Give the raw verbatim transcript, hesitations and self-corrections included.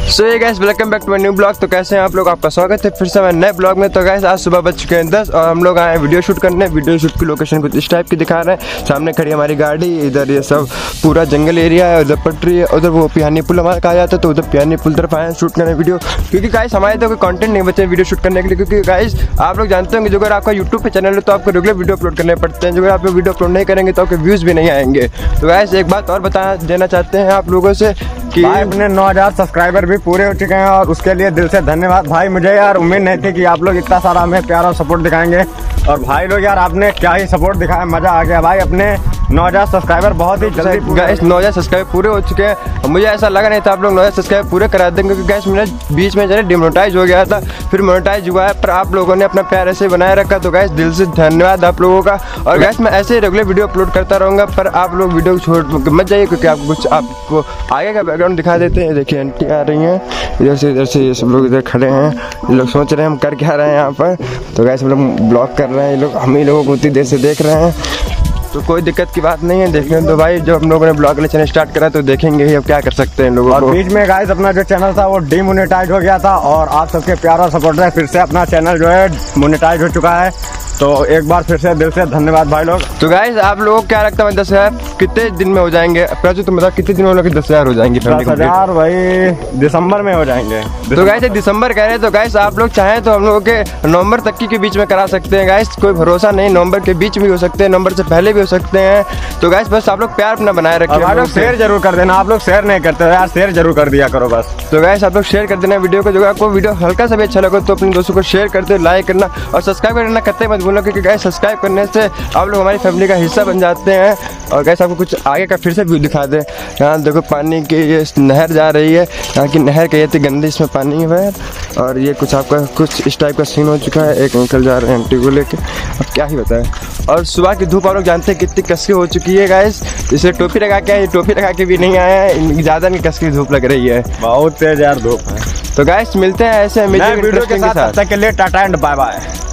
सो ये guys welcome back to my new blog. तो कैसे हैं आप लोग, आपका स्वागत है फिर से मैं नए ब्लॉग में। तो गाइस आज सुबह बज चुके हैं दस और हम लोग आए हैं वीडियो शूट करने। वीडियो शूट की लोकेशन कुछ इस टाइप की दिखा रहे हैं। सामने खड़ी हमारी गाड़ी, इधर ये सब पूरा जंगल एरिया है, उधर पटरी है, उधर वो पियानी पुल हमारा कहा जाता है, तो उधर पियानी पुल तरफ आए शूट करने वीडियो। क्योंकि गाइस हमारे तो कोई कंटेंट नहीं बचे वीडियो शूट करने के लिए, क्योंकि गाइस आप लोग जानते होंगे जो अगर आपका यूट्यूब पे चैनल है तो आपको रेगुलर वीडियो अपलोड करने पड़ते हैं। जो अगर आप वीडियो अपलोड नहीं करेंगे तो आपके व्यूज़ भी नहीं आएंगे। तो गाइस एक बात और बता देना चाहते हैं आप लोगों से कि अपने नौ हज़ार सब्सक्राइबर भी पूरे हो चुके हैं और उसके लिए दिल से धन्यवाद भाई। मुझे यार उम्मीद नहीं थी कि आप लोग इतना सारा हमें प्यारा सपोर्ट दिखाएंगे और भाई लोग यार आपने क्या ही सपोर्ट दिखाया, मज़ा आ गया भाई। अपने नौ हज़ार सब्सक्राइबर बहुत ही जल्दी गाइस नौ हज़ार सब्सक्राइबर पूरे हो चुके हैं। मुझे ऐसा लगा नहीं था आप लोग नौ हज़ार सब्सक्राइबर पूरे करा देंगे, क्योंकि गाइस मेरा बीच में जरा डिमोनेटाइज हो गया था, फिर मोनेटाइज हुआ है, पर आप लोगों ने अपना प्यार ऐसे बनाए रखा। तो गाइस दिल से धन्यवाद आप लोगों का। और गाइस मैं ऐसे ही रेगुलर वीडियो अपलोड करता रहूँगा, पर आप लोग वीडियो छोड़ मत जाइए, क्योंकि आपको कुछ आपको आगे का बैकग्राउंड दिखा देते हैं। देखिए आंटी आ रही हैं इधर से, इधर से ये सब लोग इधर खड़े हैं। ये लोग सोच रहे हैं हम कर क्या रहे हैं यहाँ पर। तो गाइस हम लोग ब्लॉग कर रहे हैं, ये लोग हम ही लोगों को उतनी देर से देख रहे हैं, तो कोई दिक्कत की बात नहीं है। देखने तो भाई जब हम लोगों ने ब्लॉग चैनल स्टार्ट करा तो देखेंगे ही, अब क्या कर सकते हैं लोगों और को। बीच में गाइस अपना जो चैनल था वो डीमोनेटाइज हो गया था और आप सबके प्यारा सपोर्ट है, फिर से अपना चैनल जो है मोनेटाइज हो चुका है। तो एक बार फिर से दिल से धन्यवाद भाई लोग। तो गाइस आप लोगों को क्या लगता है दस हजार कितने दिन में हो जाएंगे? प्रजू तुम बताओ कितने दिन में दस हजार हो जाएंगे? दस हजार भाई दिसंबर में हो जाएंगे। तो गाइस दिसंबर कह रहे हैं, तो गाइस आप लोग चाहें तो हम लोगों के नवंबर तक की के बीच में करा सकते हैं। गाइस कोई भरोसा नहीं, नवंबर के बीच भी हो सकते हैं, नवंबर से पहले भी हो सकते हैं। तो गाइस बस आप लोग प्यार अपना बनाए रखिए। आप लोग शेयर जरूर कर देना, आप लोग शेयर नहीं करते हो यार, शेयर जरूर कर दिया करो बस। तो गाइस आप लोग शेयर कर देना वीडियो को। जो आपको वीडियो हल्का सा भी अच्छा लगे तो अपने दोस्तों को शेयर कर दे, लाइक करना और सब्सक्राइब करना करते मत भूलना, क्योंकि गाइस सब्सक्राइब करने से आप लोग हमारी फैमिली का हिस्सा बन जाते हैं। और गाइस आपको कुछ आगे का फिर से व्यू दिखा दे। यहाँ देखो पानी की ये नहर जा रही है, यहाँ की नहर कहती गंदी, इसमें पानी है। और ये कुछ आपका कुछ इस टाइप का सीन हो चुका है। एक अंकल जा रहे हैं आंटी को लेके, अब क्या ही बताएं। और सुबह की धूप आप लोग जानते हैं कितनी कसकी हो चुकी है गाइस। इसे टोपी लगा के, टोपी लगा के भी नहीं आया है, ज़्यादा नहीं कसकी धूप लग रही है, बहुत तेज यार धूप है। तो गाइस मिलते हैं ऐसे वीडियो के साथ। तब तक के लिए टाटा एंड बाय बाय।